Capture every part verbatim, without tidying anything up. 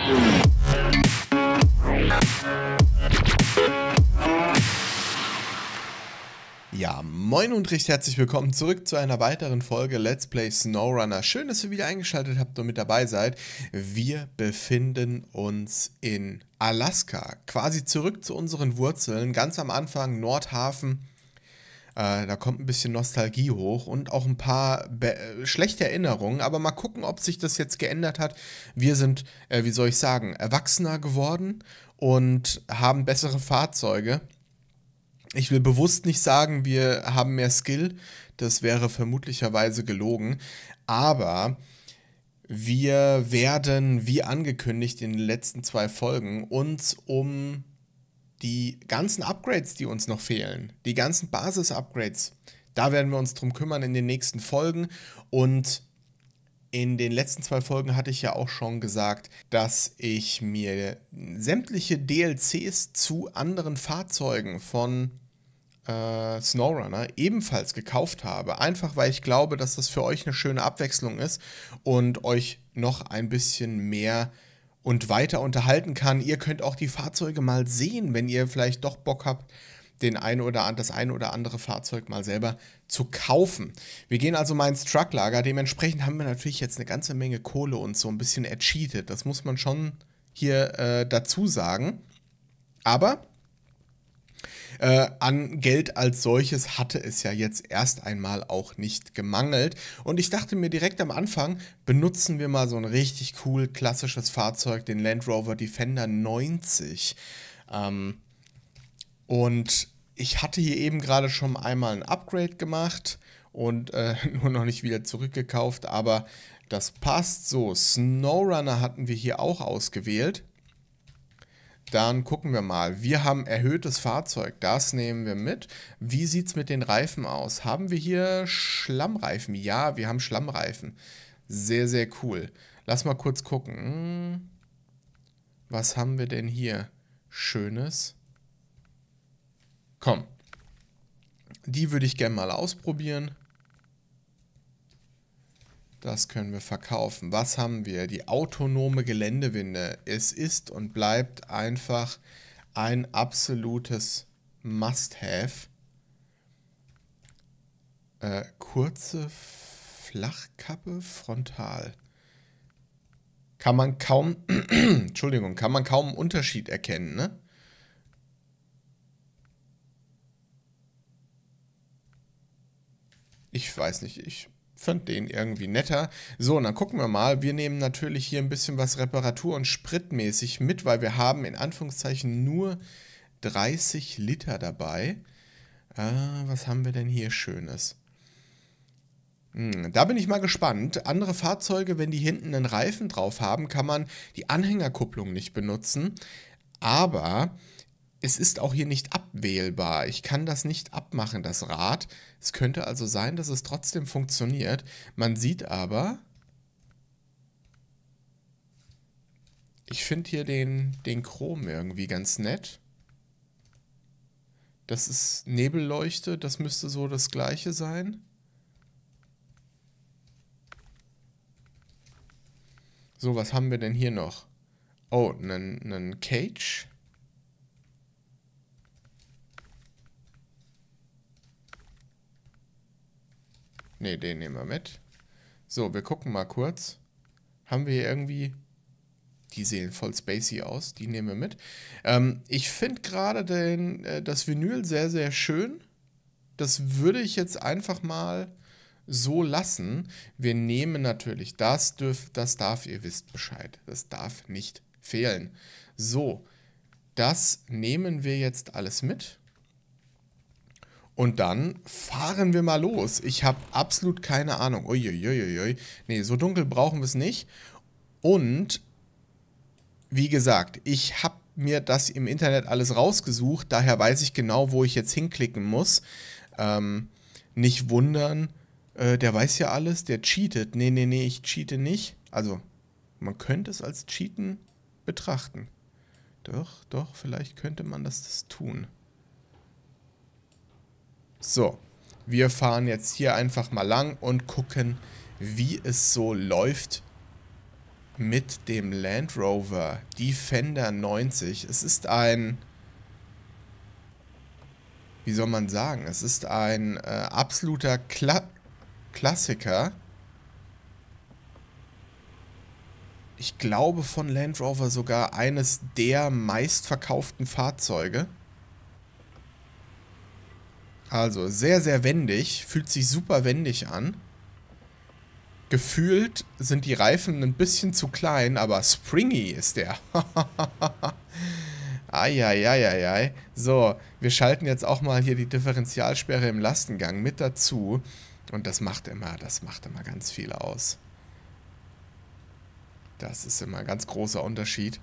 Ja, moin und recht herzlich willkommen zurück zu einer weiteren Folge Let's Play SnowRunner. Schön, dass ihr wieder eingeschaltet habt und mit dabei seid. Wir befinden uns in Alaska, quasi zurück zu unseren Wurzeln. Ganz am Anfang Nordhafen, äh, da kommt ein bisschen Nostalgie hoch und auch ein paar äh, schlechte Erinnerungen. Aber mal gucken, ob sich das jetzt geändert hat. Wir sind, äh, wie soll ich sagen, erwachsener geworden und haben bessere Fahrzeuge. Ich will bewusst nicht sagen, wir haben mehr Skill, das wäre vermutlicherweise gelogen, aber wir werden, wie angekündigt in den letzten zwei Folgen, uns um die ganzen Upgrades, die uns noch fehlen, die ganzen Basis-Upgrades, da werden wir uns drum kümmern in den nächsten Folgen. Und in den letzten zwei Folgen hatte ich ja auch schon gesagt, dass ich mir sämtliche D L Cs zu anderen Fahrzeugen von äh, SnowRunner ebenfalls gekauft habe. Einfach weil ich glaube, dass das für euch eine schöne Abwechslung ist und euch noch ein bisschen mehr und weiter unterhalten kann. Ihr könnt auch die Fahrzeuge mal sehen, wenn ihr vielleicht doch Bock habt, den ein oder das ein oder andere Fahrzeug mal selber zu kaufen. Wir gehen also mal ins Trucklager. Dementsprechend haben wir natürlich jetzt eine ganze Menge Kohle und so ein bisschen ercheatet. Das muss man schon hier äh, dazu sagen. Aber äh, an Geld als solches hatte es ja jetzt erst einmal auch nicht gemangelt. Und ich dachte mir direkt am Anfang, benutzen wir mal so ein richtig cool klassisches Fahrzeug, den Land Rover Defender neunzig. Ähm, Und ich hatte hier eben gerade schon einmal ein Upgrade gemacht und äh, nur noch nicht wieder zurückgekauft, aber das passt so. SnowRunner hatten wir hier auch ausgewählt. Dann gucken wir mal. Wir haben erhöhtes Fahrzeug, das nehmen wir mit. Wie sieht es mit den Reifen aus? Haben wir hier Schlammreifen? Ja, wir haben Schlammreifen. Sehr, sehr cool. Lass mal kurz gucken. Hm, was haben wir denn hier Schönes? Komm, die würde ich gerne mal ausprobieren. Das können wir verkaufen. Was haben wir? Die autonome Geländewinde. Es ist und bleibt einfach ein absolutes Must-Have. Äh, kurze Flachkappe frontal. Kann man kaum, Entschuldigung, kann man kaum einen Unterschied erkennen, ne? Ich weiß nicht, ich fand den irgendwie netter. So, und dann gucken wir mal. Wir nehmen natürlich hier ein bisschen was Reparatur- und Spritmäßig mit, weil wir haben in Anführungszeichen nur dreißig Liter dabei. Äh, was haben wir denn hier Schönes? Hm, da bin ich mal gespannt. Andere Fahrzeuge, wenn die hinten einen Reifen drauf haben, kann man die Anhängerkupplung nicht benutzen. Aber es ist auch hier nicht abwählbar. Ich kann das nicht abmachen, das Rad. Es könnte also sein, dass es trotzdem funktioniert. Man sieht aber, ich finde hier den, den Chrom irgendwie ganz nett. Das ist Nebelleuchte, das müsste so das gleiche sein. So, was haben wir denn hier noch? Oh, einen, einen Cage. Ne, den nehmen wir mit. So, wir gucken mal kurz. Haben wir hier irgendwie... Die sehen voll spacey aus. Die nehmen wir mit. Ähm, ich finde gerade den, äh, das Vinyl sehr, sehr schön. Das würde ich jetzt einfach mal so lassen. Wir nehmen natürlich das, dürf, das darf, ihr wisst Bescheid. Das darf nicht fehlen. So, das nehmen wir jetzt alles mit. Und dann fahren wir mal los. Ich habe absolut keine Ahnung. Uiuiuiui. Nee, so dunkel brauchen wir es nicht. Und, wie gesagt, ich habe mir das im Internet alles rausgesucht. Daher weiß ich genau, wo ich jetzt hinklicken muss. Ähm, nicht wundern, äh, der weiß ja alles, der cheatet. Nee, nee, nee, ich cheate nicht. Also, man könnte es als Cheaten betrachten. Doch, doch, vielleicht könnte man das, das tun. So, wir fahren jetzt hier einfach mal lang und gucken, wie es so läuft mit dem Land Rover Defender neunzig. Es ist ein, wie soll man sagen, es ist ein äh, absoluter Kla Klassiker. Ich glaube von Land Rover sogar eines der meistverkauften Fahrzeuge. Also sehr, sehr wendig, fühlt sich super wendig an. Gefühlt sind die Reifen ein bisschen zu klein, aber springy ist der. Eieieiei. So, wir schalten jetzt auch mal hier die Differentialsperre im Lastengang mit dazu. Und das macht immer, das macht immer ganz viel aus. Das ist immer ein ganz großer Unterschied.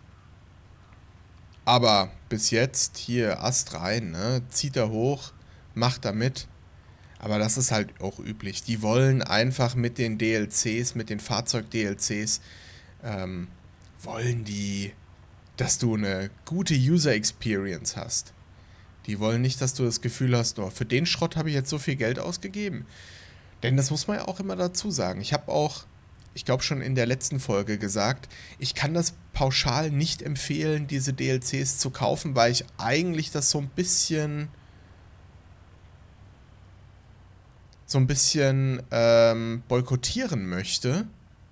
Aber bis jetzt hier Ast rein, ne? Zieht er hoch, macht er mit. Aber das ist halt auch üblich. Die wollen einfach mit den D L Cs, mit den Fahrzeug-D L Cs, ähm, wollen die, dass du eine gute User-Experience hast. Die wollen nicht, dass du das Gefühl hast, oh, für den Schrott habe ich jetzt so viel Geld ausgegeben. Denn das muss man ja auch immer dazu sagen. Ich habe auch, ich glaube schon in der letzten Folge gesagt, ich kann das pauschal nicht empfehlen, diese D L Cs zu kaufen, weil ich eigentlich das so ein bisschen... so ein bisschen ähm, boykottieren möchte,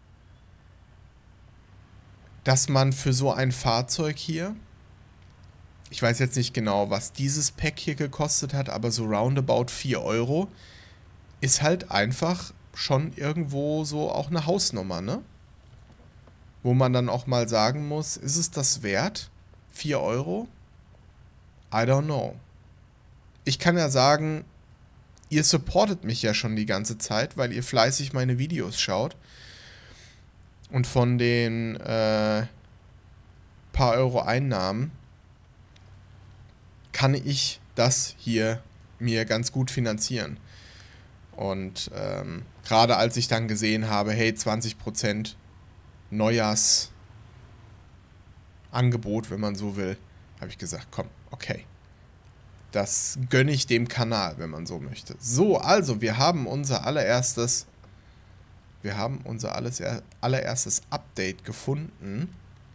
dass man für so ein Fahrzeug hier, ich weiß jetzt nicht genau, was dieses Pack hier gekostet hat, aber so roundabout vier Euro, ist halt einfach schon irgendwo so auch eine Hausnummer, ne? Wo man dann auch mal sagen muss, ist es das wert? vier Euro? I don't know. Ich kann ja sagen, ihr supportet mich ja schon die ganze Zeit, weil ihr fleißig meine Videos schaut. Und von den äh, paar Euro Einnahmen kann ich das hier mir ganz gut finanzieren. Und ähm, gerade als ich dann gesehen habe, hey, zwanzig Prozent Neujahrsangebot, wenn man so will, habe ich gesagt, komm, okay. Das gönne ich dem Kanal, wenn man so möchte. So, also, wir haben unser allererstes, wir haben unser alles, allererstes Update gefunden.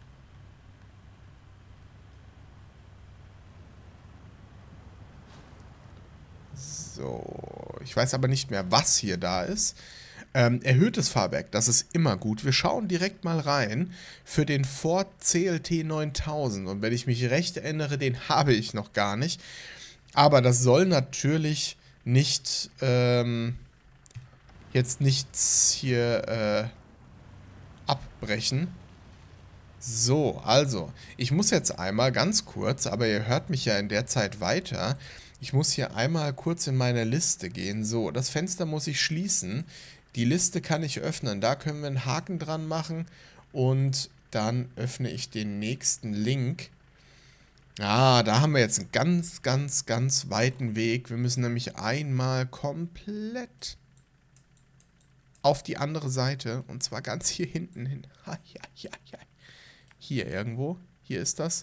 So, ich weiß aber nicht mehr, was hier da ist. Ähm, erhöhtes Fahrwerk, das ist immer gut. Wir schauen direkt mal rein für den Ford C L T neuntausend. Und wenn ich mich recht erinnere, den habe ich noch gar nicht. Aber das soll natürlich nicht, ähm, jetzt nichts hier, äh, abbrechen. So, also, ich muss jetzt einmal ganz kurz, aber ihr hört mich ja in der Zeit weiter. Ich muss hier einmal kurz in meine Liste gehen. So, das Fenster muss ich schließen. Die Liste kann ich öffnen. Da können wir einen Haken dran machen und dann öffne ich den nächsten Link. Ah, da haben wir jetzt einen ganz, ganz, ganz weiten Weg. Wir müssen nämlich einmal komplett auf die andere Seite. Und zwar ganz hier hinten hin. Ha, ja, ja, ja. Hier irgendwo. Hier ist das.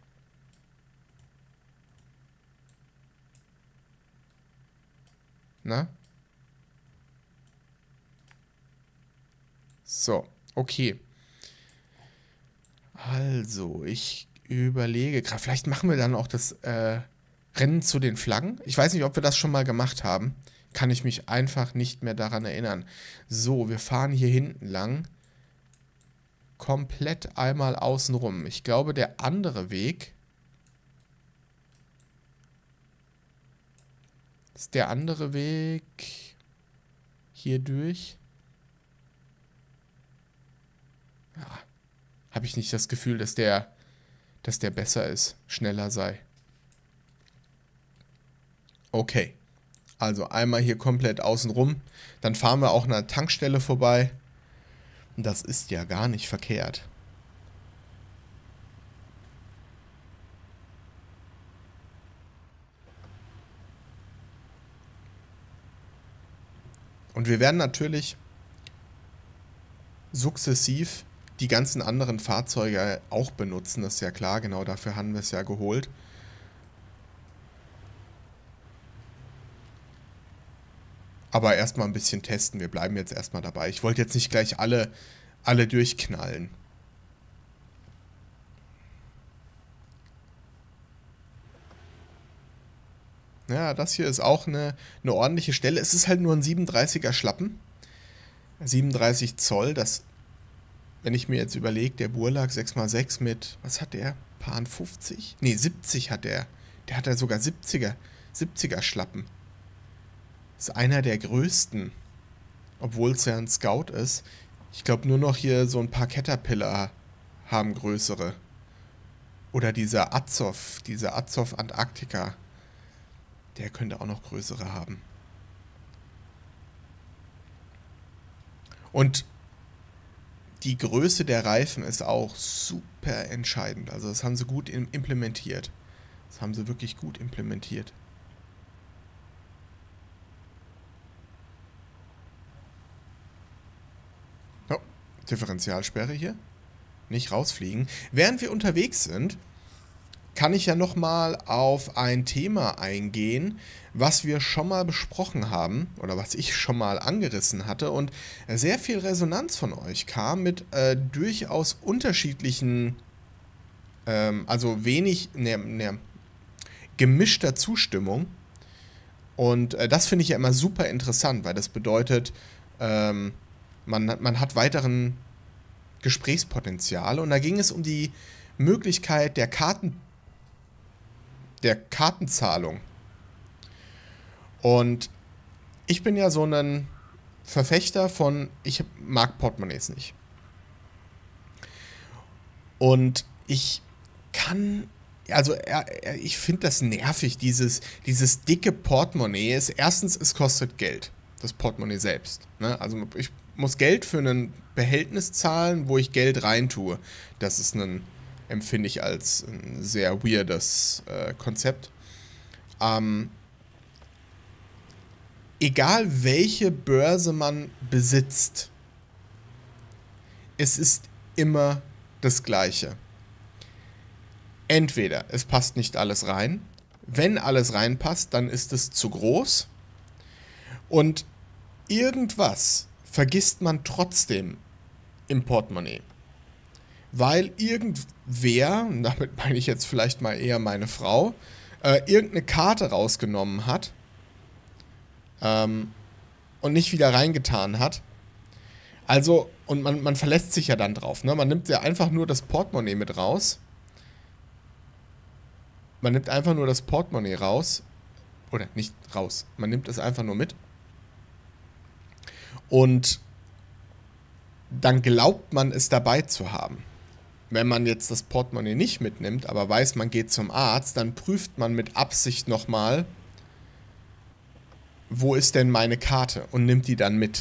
Na? So, okay. Also, ich überlege gerade, vielleicht machen wir dann auch das äh, Rennen zu den Flaggen. Ich weiß nicht, ob wir das schon mal gemacht haben. Kann ich mich einfach nicht mehr daran erinnern. So, wir fahren hier hinten lang. Komplett einmal außen rum. Ich glaube, der andere Weg ist der andere Weg hier durch. Ja, habe ich nicht das Gefühl, dass der, dass der besser ist, schneller sei. Okay, also einmal hier komplett außen rum. Dann fahren wir auch an einer Tankstelle vorbei. Das ist ja gar nicht verkehrt. Und wir werden natürlich sukzessiv die ganzen anderen Fahrzeuge auch benutzen. Das ist ja klar, genau dafür haben wir es ja geholt. Aber erstmal ein bisschen testen. Wir bleiben jetzt erstmal dabei. Ich wollte jetzt nicht gleich alle alle durchknallen. Ja, das hier ist auch eine, eine ordentliche Stelle. Es ist halt nur ein siebenunddreißiger Schlappen. siebenunddreißig Zoll, das, wenn ich mir jetzt überlege, der Burlag sechs mal sechs mit, was hat der? Paar fünfzig? Ne, siebzig hat der. Der hat ja sogar siebziger, siebziger Schlappen. Das ist einer der größten. Obwohl es ja ein Scout ist. Ich glaube nur noch hier so ein paar Caterpillar haben größere. Oder dieser Azov, dieser Azov Antarctica. Der könnte auch noch größere haben. Und die Größe der Reifen ist auch super entscheidend. Also das haben sie gut implementiert. Das haben sie wirklich gut implementiert. Oh, Differentialsperre hier. Nicht rausfliegen. Während wir unterwegs sind, kann ich ja nochmal auf ein Thema eingehen, was wir schon mal besprochen haben oder was ich schon mal angerissen hatte und sehr viel Resonanz von euch kam mit äh, durchaus unterschiedlichen, ähm, also wenig, ne, ne, gemischter Zustimmung. Und äh, das finde ich ja immer super interessant, weil das bedeutet, ähm, man, man hat weiteren Gesprächspotenzial. Und da ging es um die Möglichkeit der Karten der Kartenzahlung. Und ich bin ja so ein Verfechter von, ich mag Portemonnaies nicht. Und ich kann, also ich finde das nervig, dieses, dieses dicke Portemonnaie. Ist, erstens, es kostet Geld, das Portemonnaie selbst. Ne? Also ich muss Geld für ein Behältnis zahlen, wo ich Geld reintue. Das ist ein empfinde ich als ein sehr weirdes äh, Konzept. Ähm, egal welche Börse man besitzt, es ist immer das Gleiche. Entweder es passt nicht alles rein, wenn alles reinpasst, dann ist es zu groß und irgendwas vergisst man trotzdem im Portemonnaie. Weil irgendwer, und damit meine ich jetzt vielleicht mal eher meine Frau, äh, irgendeine Karte rausgenommen hat ähm, und nicht wieder reingetan hat. Also, und man, man verlässt sich ja dann drauf, ne? Man nimmt ja einfach nur das Portemonnaie mit raus. Man nimmt einfach nur das Portemonnaie raus. Oder nicht raus, man nimmt es einfach nur mit. Und dann glaubt man es dabei zu haben. Wenn man jetzt das Portemonnaie nicht mitnimmt, aber weiß, man geht zum Arzt, dann prüft man mit Absicht nochmal, wo ist denn meine Karte und nimmt die dann mit.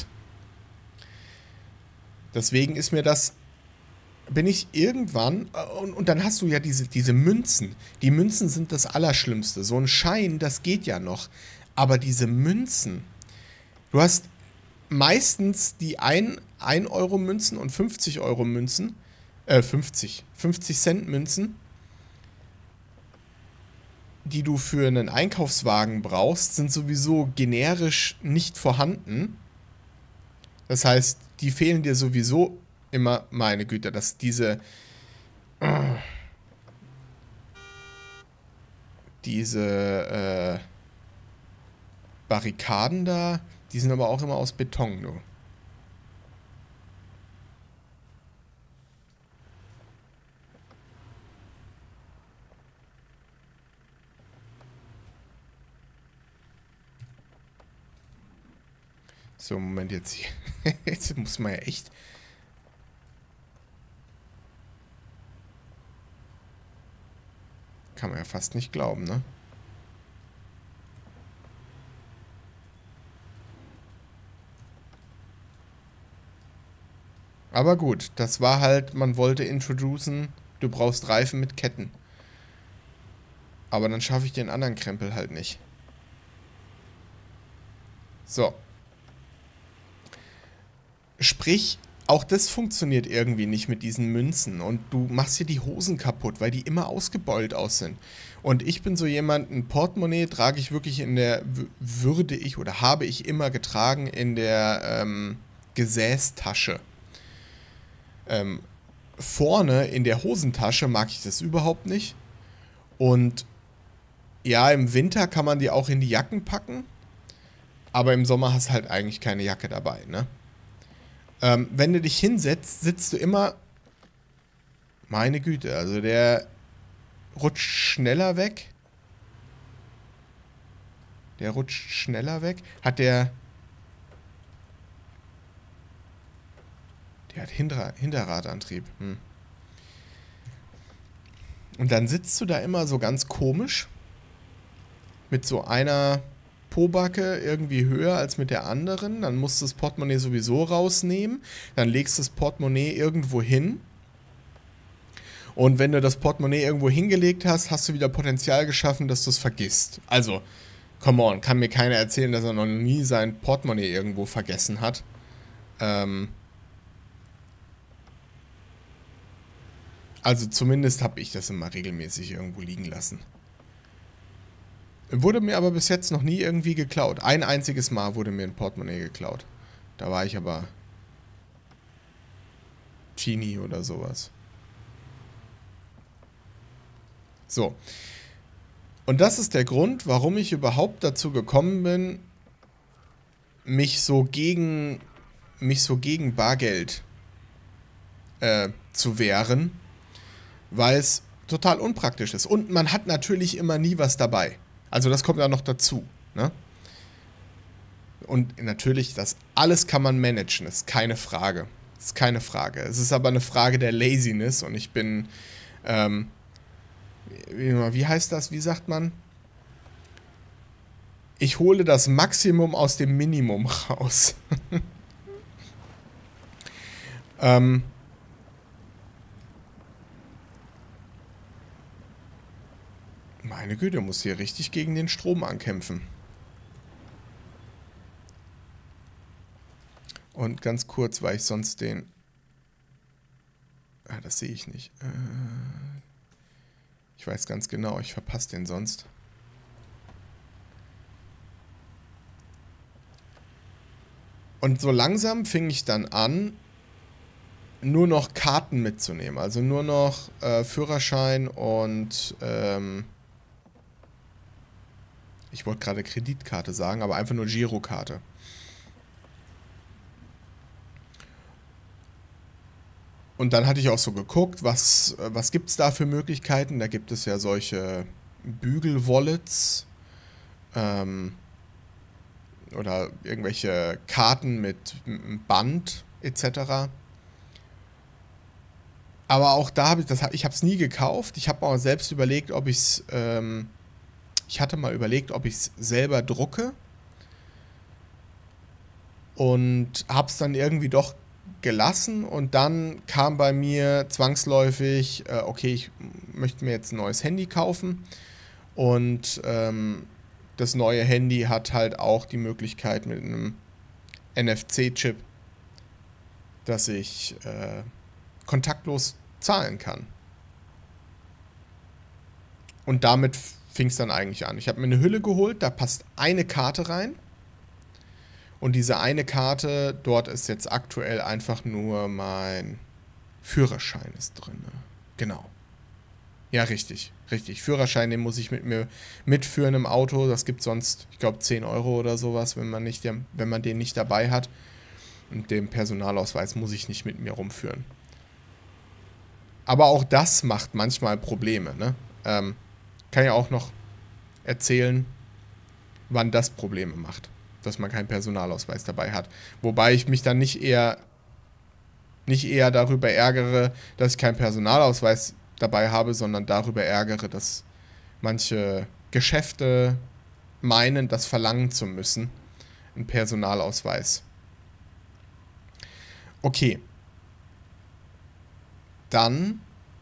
Deswegen ist mir das, bin ich irgendwann, und, und dann hast du ja diese, diese Münzen. Die Münzen sind das Allerschlimmste. So ein Schein, das geht ja noch. Aber diese Münzen, du hast meistens die ein Euro Münzen und fünfzig Euro Münzen, Äh, fünfzig. fünfzig Cent Münzen, die du für einen Einkaufswagen brauchst, sind sowieso generisch nicht vorhanden. Das heißt, die fehlen dir sowieso immer, meine Güte, dass diese äh, diese äh, Barrikaden da, die sind aber auch immer aus Beton, du. So, Moment, jetzt hier. Jetzt muss man ja echt. Kann man ja fast nicht glauben, ne? Aber gut, das war halt, man wollte introducen, du brauchst Reifen mit Ketten. Aber dann schaffe ich den anderen Krempel halt nicht. So. Sprich, auch das funktioniert irgendwie nicht mit diesen Münzen. Und du machst hier die Hosen kaputt, weil die immer ausgebeult aus sind. Und ich bin so jemand, ein Portemonnaie trage ich wirklich in der, würde ich oder habe ich immer getragen in der ähm, Gesäßtasche. Ähm, vorne in der Hosentasche mag ich das überhaupt nicht. Und ja, im Winter kann man die auch in die Jacken packen, aber im Sommer hast du halt eigentlich keine Jacke dabei, ne? Ähm, wenn du dich hinsetzt, sitzt du immer, meine Güte, also der rutscht schneller weg. Der rutscht schneller weg. Hat der, der hat Hinter Hinterradantrieb. Hm. Und dann sitzt du da immer so ganz komisch mit so einer Pobacke irgendwie höher als mit der anderen. Dann musst du das Portemonnaie sowieso rausnehmen. Dann legst du das Portemonnaie irgendwo hin. Und wenn du das Portemonnaie irgendwo hingelegt hast, hast du wieder Potenzial geschaffen, dass du es vergisst. Also, come on, kann mir keiner erzählen, dass er noch nie sein Portemonnaie irgendwo vergessen hat. Ähm, also zumindest habe ich das immer regelmäßig irgendwo liegen lassen. Wurde mir aber bis jetzt noch nie irgendwie geklaut. Ein einziges Mal wurde mir ein Portemonnaie geklaut. Da war ich aber Teenie oder sowas. So. Und das ist der Grund, warum ich überhaupt dazu gekommen bin, mich so gegen, mich so gegen Bargeld äh, zu wehren, weil es total unpraktisch ist. Und man hat natürlich immer nie was dabei. Also das kommt ja noch dazu, ne? Und natürlich, das alles kann man managen, ist keine Frage. Ist keine Frage. Es ist aber eine Frage der Laziness und ich bin, ähm, wie, wie heißt das, wie sagt man? Ich hole das Maximum aus dem Minimum raus. ähm, Meine Güte, muss hier richtig gegen den Strom ankämpfen. Und ganz kurz, weil ich sonst den... Ah, das sehe ich nicht. Äh, ich weiß ganz genau, ich verpasse den sonst. Und so langsam fing ich dann an, nur noch Karten mitzunehmen. Also nur noch äh, Führerschein und... Ähm, ich wollte gerade Kreditkarte sagen, aber einfach nur Girokarte. Und dann hatte ich auch so geguckt, was, was gibt es da für Möglichkeiten. Da gibt es ja solche Bügel-Wallets ähm, oder irgendwelche Karten mit Band et cetera. Aber auch da habe ich das, ich habe es nie gekauft. Ich habe auch selbst überlegt, ob ich es... Ähm, ich hatte mal überlegt, ob ich es selber drucke. Und habe es dann irgendwie doch gelassen. Und dann kam bei mir zwangsläufig, äh, okay, ich möchte mir jetzt ein neues Handy kaufen. Und ähm, das neue Handy hat halt auch die Möglichkeit mit einem N F C-Chip, dass ich äh, kontaktlos zahlen kann. Und damit fing es dann eigentlich an. Ich habe mir eine Hülle geholt, da passt eine Karte rein. Und diese eine Karte, dort ist jetzt aktuell einfach nur mein Führerschein ist drin. Genau. Ja, richtig. Richtig. Führerschein, den muss ich mit mir mitführen im Auto. Das gibt sonst, ich glaube, zehn Euro oder sowas, wenn man, nicht, wenn man den nicht dabei hat. Und den Personalausweis muss ich nicht mit mir rumführen. Aber auch das macht manchmal Probleme, ne? Ähm, kann ja auch noch erzählen, wann das Probleme macht, dass man keinen Personalausweis dabei hat. Wobei ich mich dann nicht eher, nicht eher darüber ärgere, dass ich keinen Personalausweis dabei habe, sondern darüber ärgere, dass manche Geschäfte meinen, das verlangen zu müssen, einen Personalausweis. Okay. Dann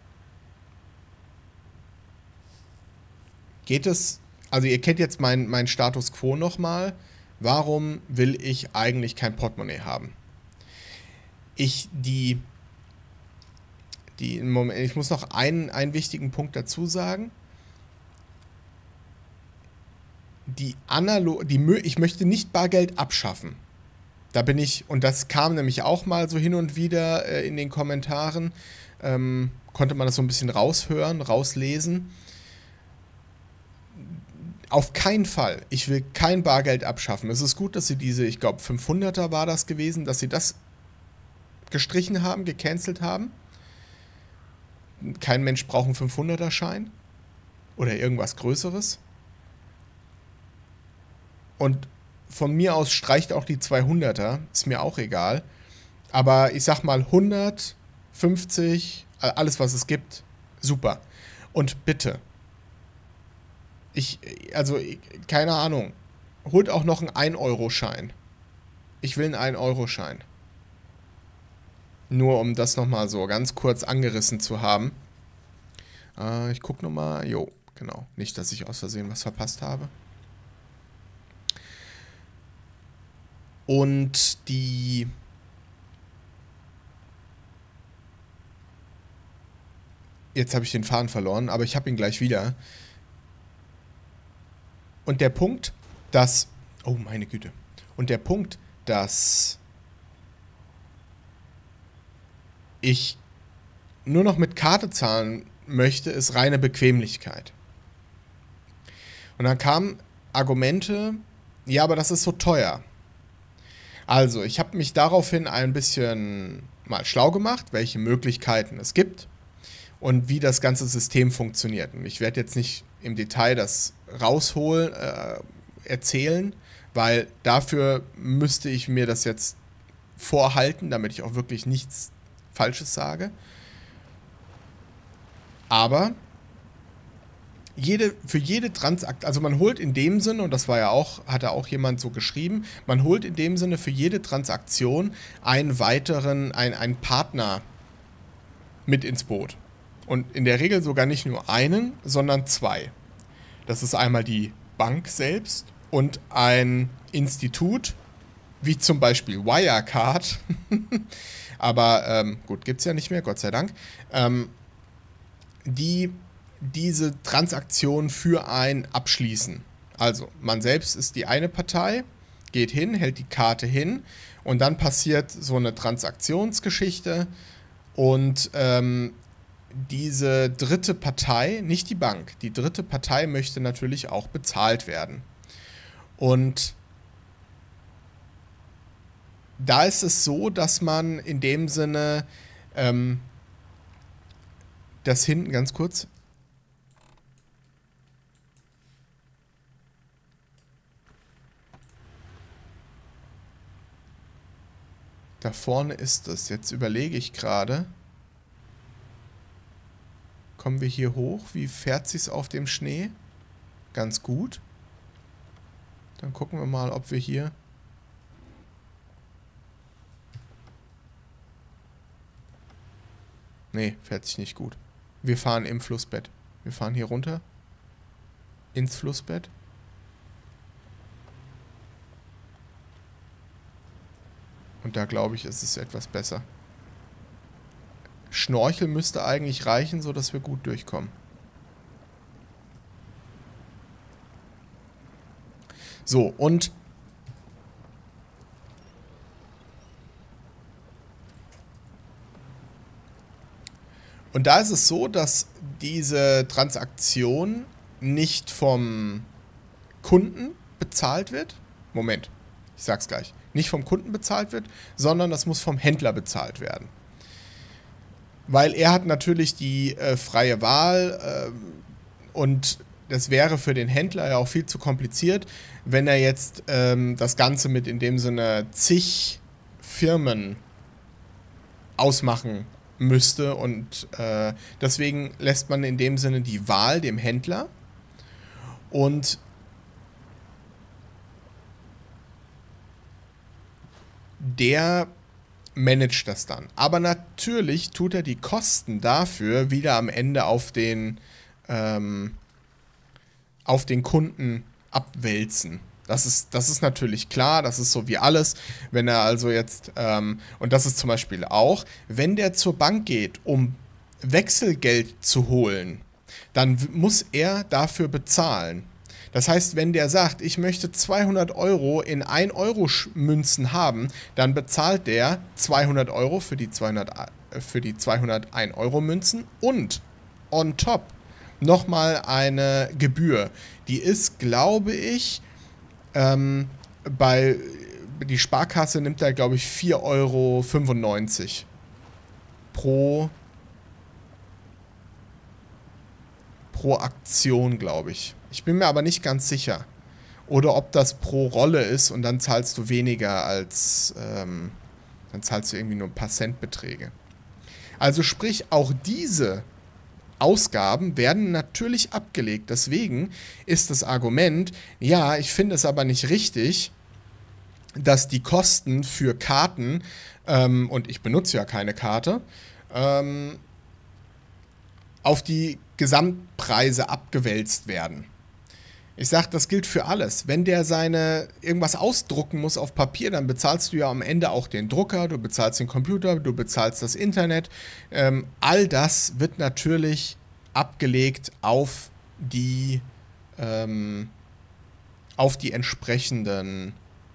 geht es, also ihr kennt jetzt meinen mein Status Quo nochmal. Warum will ich eigentlich kein Portemonnaie haben? Ich, die, die, Moment, ich muss noch einen, einen wichtigen Punkt dazu sagen. Die Analog, die, ich möchte nicht Bargeld abschaffen. da bin ich, und das kam nämlich auch mal so hin und wieder äh, in den Kommentaren, ähm, konnte man das so ein bisschen raushören, rauslesen. Auf keinen Fall. Ich will kein Bargeld abschaffen. Es ist gut, dass sie diese, ich glaube, fünfhunderter war das gewesen, dass sie das gestrichen haben, gecancelt haben. Kein Mensch braucht einen fünfhunderter-Schein oder irgendwas Größeres. Und von mir aus streicht auch die zweihunderter, ist mir auch egal. Aber ich sag mal hundert, fünfzig, alles was es gibt, super. Und bitte, ich, also, keine Ahnung, holt auch noch einen ein-Euro-Schein. Ich will einen ein-Euro-Schein. Nur um das nochmal so ganz kurz angerissen zu haben. Äh, ich guck nochmal, jo, genau, nicht, dass ich aus Versehen was verpasst habe. Und die... Jetzt habe ich den Faden verloren, aber ich habe ihn gleich wieder. Und der Punkt, dass... Oh, meine Güte. Und der Punkt, dass ich nur noch mit Karte zahlen möchte, ist reine Bequemlichkeit. Und dann kamen Argumente, ja, aber das ist so teuer. Also, ich habe mich daraufhin ein bisschen mal schlau gemacht, welche Möglichkeiten es gibt und wie das ganze System funktioniert. Und ich werde jetzt nicht im Detail das rausholen, äh, erzählen, weil dafür müsste ich mir das jetzt vorhalten, damit ich auch wirklich nichts Falsches sage. Aber jede, für jede Transaktion, also man holt in dem Sinne, und das war ja auch, hatte auch jemand so geschrieben, man holt in dem Sinne für jede Transaktion einen weiteren, ein, einen Partner mit ins Boot. Und in der Regel sogar nicht nur einen, sondern zwei. Das ist einmal die Bank selbst und ein Institut, wie zum Beispiel Wirecard. Aber ähm, gut, gibt es ja nicht mehr, Gott sei Dank. Ähm, die diese Transaktion für einen abschließen. Also, man selbst ist die eine Partei, geht hin, hält die Karte hin und dann passiert so eine Transaktionsgeschichte und ähm, diese dritte Partei, nicht die Bank, die dritte Partei möchte natürlich auch bezahlt werden. Und da ist es so, dass man in dem Sinne ähm, das hinten, ganz kurz, da vorne ist es. Jetzt überlege ich gerade. Kommen wir hier hoch? Wie fährt sich's auf dem Schnee? Ganz gut. Dann gucken wir mal, ob wir hier... Nee, fährt sich nicht gut. Wir fahren im Flussbett. Wir fahren hier runter. Ins Flussbett. Und da glaube ich, ist es etwas besser. Schnorchel müsste eigentlich reichen, sodass wir gut durchkommen. So, und und da ist es so, dass diese Transaktion nicht vom Kunden bezahlt wird. Moment, ich sag's gleich. Nicht vom Kunden bezahlt wird, sondern das muss vom Händler bezahlt werden. Weil er hat natürlich die äh, freie Wahl äh, und das wäre für den Händler ja auch viel zu kompliziert, wenn er jetzt ähm, das Ganze mit in dem Sinne zig Firmen ausmachen müsste und äh, deswegen lässt man in dem Sinne die Wahl dem Händler und der managt das dann. Aber natürlich tut er die Kosten dafür wieder am Ende auf den ähm, auf den Kunden abwälzen. Das ist, das ist natürlich klar, das ist so wie alles. Wenn er also jetzt, ähm, und das ist zum Beispiel auch, wenn der zur Bank geht, um Wechselgeld zu holen, dann muss er dafür bezahlen. Das heißt, wenn der sagt, ich möchte zweihundert Euro in ein Euro Münzen haben, dann bezahlt der zweihundert Euro für die, zweihundert, für die zweihundert ein Euro Münzen und on top nochmal eine Gebühr. Die ist, glaube ich, ähm, bei, die Sparkasse nimmt da, glaube ich, vier Euro fünfundneunzig pro, pro Aktion, glaube ich. Ich bin mir aber nicht ganz sicher. Oder ob das pro Rolle ist und dann zahlst du weniger als, ähm, dann zahlst du irgendwie nur ein paar Centbeträge. Also sprich, auch diese Ausgaben werden natürlich abgelegt. Deswegen ist das Argument, ja, ich finde es aber nicht richtig, dass die Kosten für Karten, ähm, und ich benutze ja keine Karte, ähm, auf die Gesamtpreise abgewälzt werden. Ich sage, das gilt für alles. Wenn der seine irgendwas ausdrucken muss auf Papier, dann bezahlst du ja am Ende auch den Drucker, du bezahlst den Computer, du bezahlst das Internet. Ähm, all das wird natürlich abgelegt auf die, ähm, auf die entsprechenden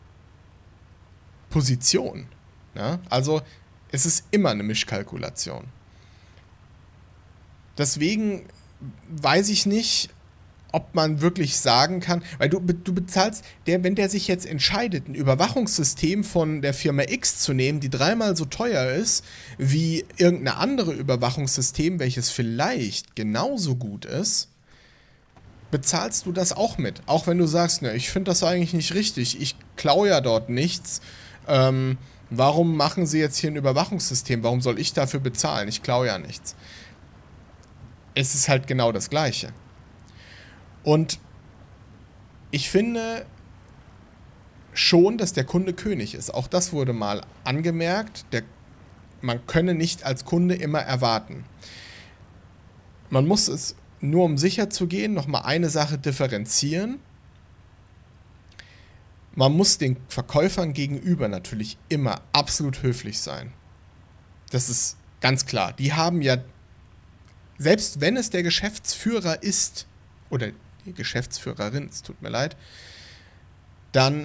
Positionen. Ja? Also es ist immer eine Mischkalkulation. Deswegen weiß ich nicht, ob man wirklich sagen kann, weil du, du bezahlst, der, wenn der sich jetzt entscheidet, ein Überwachungssystem von der Firma X zu nehmen, die dreimal so teuer ist wie irgendein anderes Überwachungssystem, welches vielleicht genauso gut ist, bezahlst du das auch mit. Auch wenn du sagst, ne, ich finde das eigentlich nicht richtig, ich klaue ja dort nichts. Ähm, warum machen sie jetzt hier ein Überwachungssystem? Warum soll ich dafür bezahlen? Ich klaue ja nichts. Es ist halt genau das Gleiche. Und ich finde schon, dass der Kunde König ist. Auch das wurde mal angemerkt. Der, man könne nicht als Kunde immer erwarten. Man muss es, nur um sicher zu gehen, nochmal eine Sache differenzieren. Man muss den Verkäufern gegenüber natürlich immer absolut höflich sein. Das ist ganz klar. Die haben ja, selbst wenn es der Geschäftsführer ist, oder die Geschäftsführerin, es tut mir leid, dann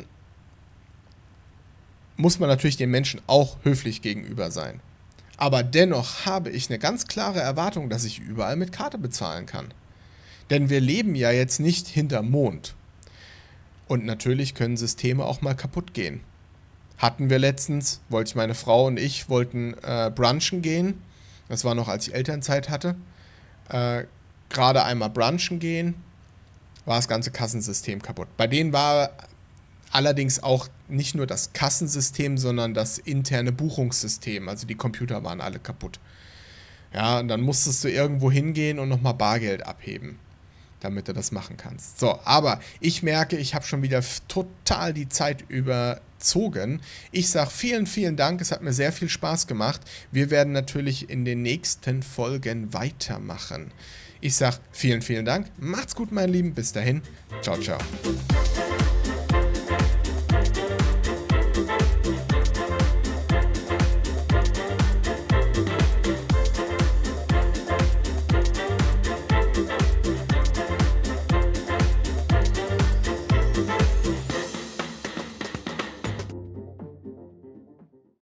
muss man natürlich den Menschen auch höflich gegenüber sein. Aber dennoch habe ich eine ganz klare Erwartung, dass ich überall mit Karte bezahlen kann. Denn wir leben ja jetzt nicht hinterm Mond. Und natürlich können Systeme auch mal kaputt gehen. Hatten wir letztens, wollte ich, meine Frau und ich wollten äh, brunchen gehen. Das war noch, als ich Elternzeit hatte. Äh, gerade einmal brunchen gehen, war das ganze Kassensystem kaputt. Bei denen war allerdings auch nicht nur das Kassensystem, sondern das interne Buchungssystem. Also die Computer waren alle kaputt. Ja, und dann musstest du irgendwo hingehen und nochmal Bargeld abheben, damit du das machen kannst. So, aber ich merke, ich habe schon wieder total die Zeit überzogen. Ich sage vielen, vielen Dank. Es hat mir sehr viel Spaß gemacht. Wir werden natürlich in den nächsten Folgen weitermachen. Ich sage vielen, vielen Dank. Macht's gut, meine Lieben. Bis dahin. Ciao, ciao.